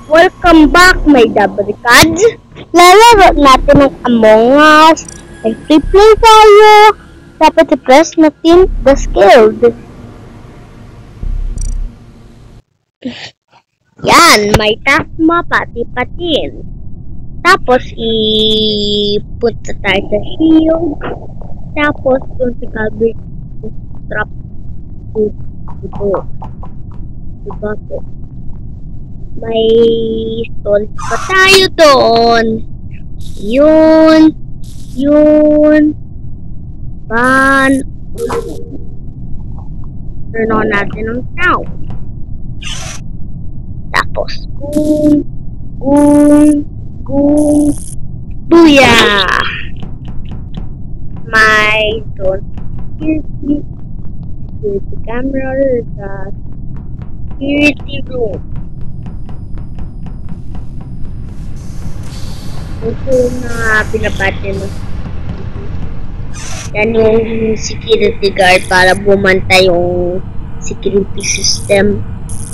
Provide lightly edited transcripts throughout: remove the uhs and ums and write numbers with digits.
Welcome back, my dabrikads! Lalaro natin ng Among Us. May free play tayo. Dapat i-press natin the skilled. Yan, may task mo pati-patin. Tapos, i-punta tayo sa shield. Tapos, kung si Calvin, trap ito. Diba po? May stones pa tayo doon. Yun. Turn on natin ang sound. Tapos, booyah! May stone. Security camera sa security room. Ito na binabati mo. Yan yung security guard para bumantay yung security system.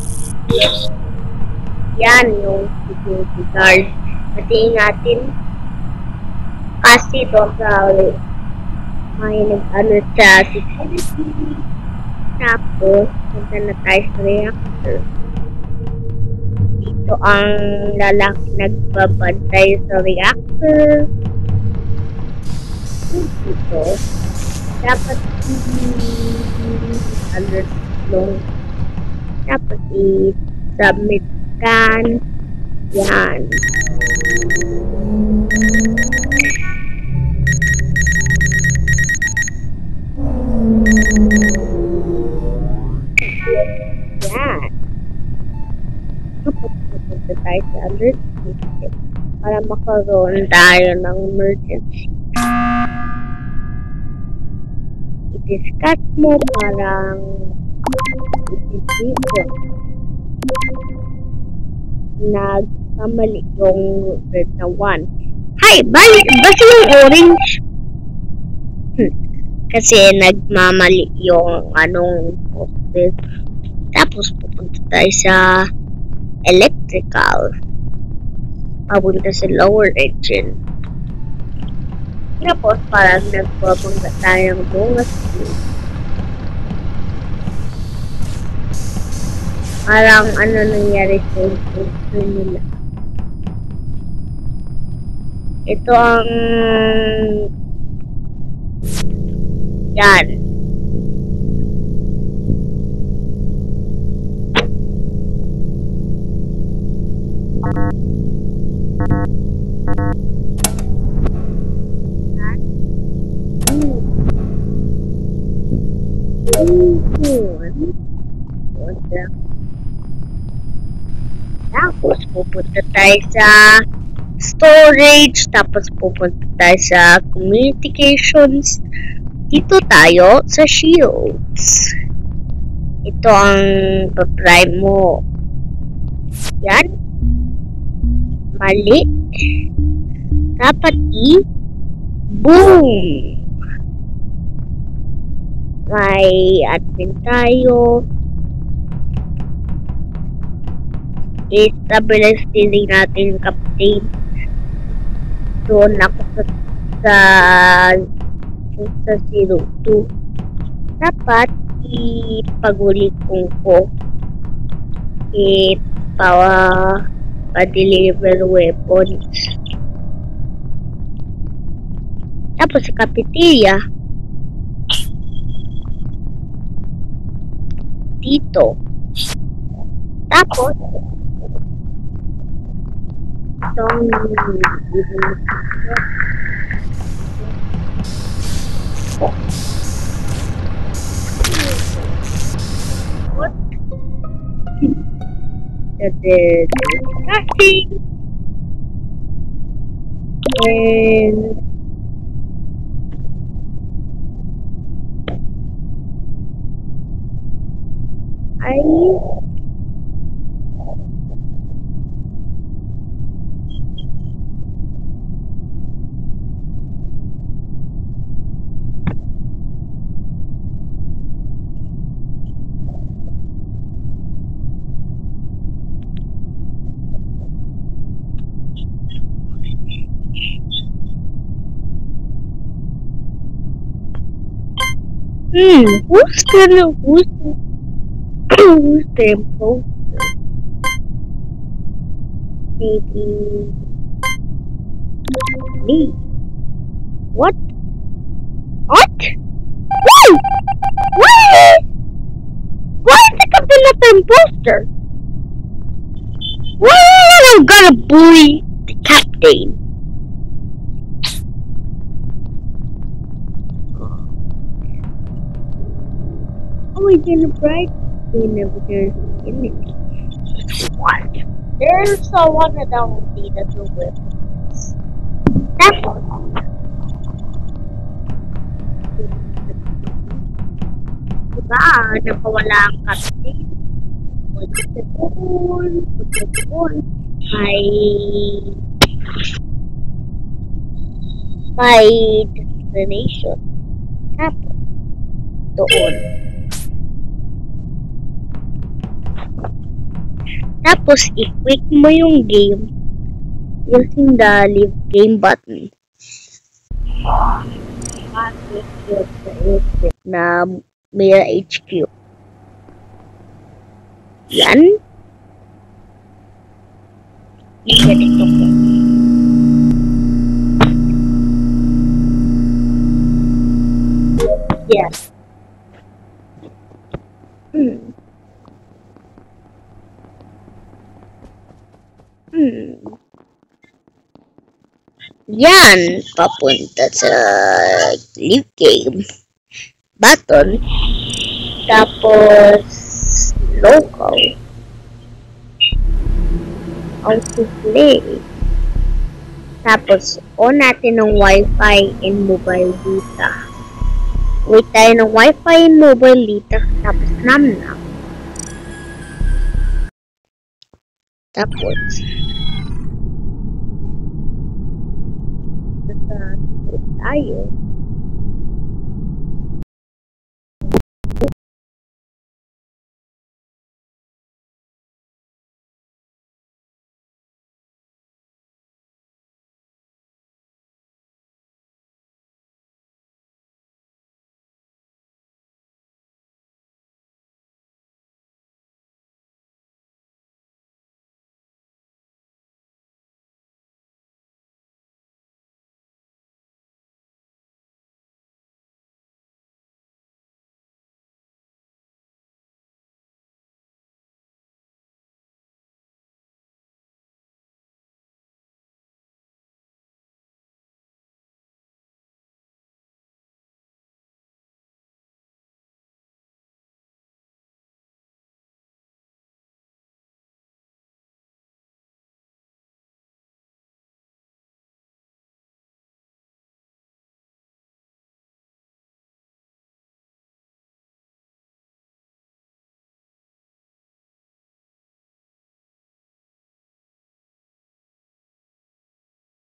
Yan yung security guard. Patiin natin. Kasi doon sa may nag-ano sa security. Tapos, punta na tayo sa reactor. Ito ang lalaki nagbabantay sa reactor. Ito. Dapat i-alert long. Dapat i-submit kan. Yan. Yan. Pupunta tayo sa alert system para makaroon tayo ng emergency. I-discuss mo parang i-discuss nagkamali yung red na 1. Hi! Basta yung orange. Kasi nagmamali yung anong poste. Tapos pupunta tayo sa electrical. Papunta sa lower engine. Tapos parang nagpapangga tayong bunga skill. Parang ano nangyari sa poster nila. Ito ang yan. Tapos pupunta tayo sa storage, tapos pupunta tayo sa communications. Dito tayo sa shields. Ito ang pa-prime mo. Yan. Mali. Dapat boom! May admin tayo. I-stabilize din natin yung captain. Doon ako sa 02. Dapat ipaguli kong ko. Pa-deliver weapons. Tapos sa cafeteria. Dito. Tapos itong what? Discussing and Who's the imposter? Maybe me. What? What? Why? Why? Why is the captain not the imposter? Why am I gonna bully the captain? Oh, he's in a bright screen over there. What? There's someone that don't see the two weapons. That's all. Diba? Nakawala ang captain. Punta doon. My destination. Tapos, doon. Tapos, i-click mo yung game using the leave game button. Bakit yun sa isip na Mira HQ? Yan. Ganito ko. Yes. Yan, papunta sa leave game button, tapos local, autoplay, tapos on natin ng wifi and mobile data. Wait tayo ng wifi and mobile data, tapos namnam. Tapos tayo